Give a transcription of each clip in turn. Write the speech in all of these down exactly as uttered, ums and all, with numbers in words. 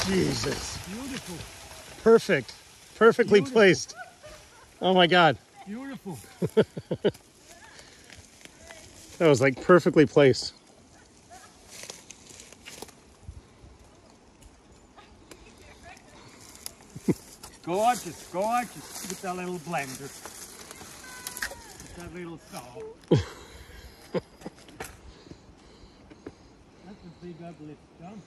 Jesus. Beautiful. Perfect. Perfectly Beautiful. placed. Oh my God. Beautiful. That was like perfectly placed. Gorgeous, gorgeous. With that little blender. With that little saw. That's a big ugly stump.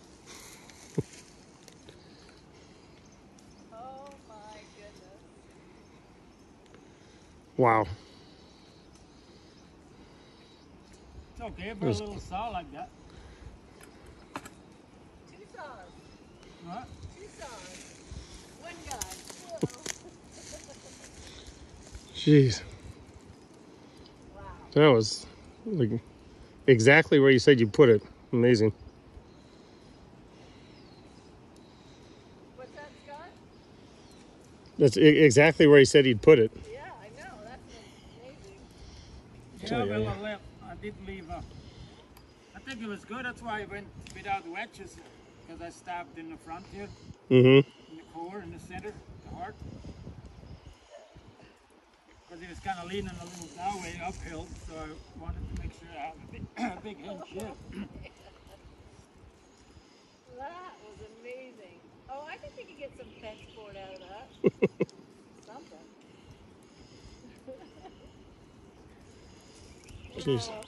Oh my goodness. Wow. It's okay for a little saw like that. Two saws. What? Two saws. One guy. Whoa. Jeez. Wow. That was like exactly where you said you put it. Amazing. What's that, Scott? That's e- exactly where he said he'd put it. Yeah, I know. That's amazing. Yeah, Oh, well, yeah. I, left, I did leave a... I think it was good. That's why I went without wedges. Because I stabbed in the front here. Mm-hmm. In the core, in the center, the heart. Because he was kind of leaning a little that way uphill, so I wanted to make sure I have a big, a big hinge here. That was amazing. Oh, I think we could get some fence board out of that. Something. Jeez. Wow.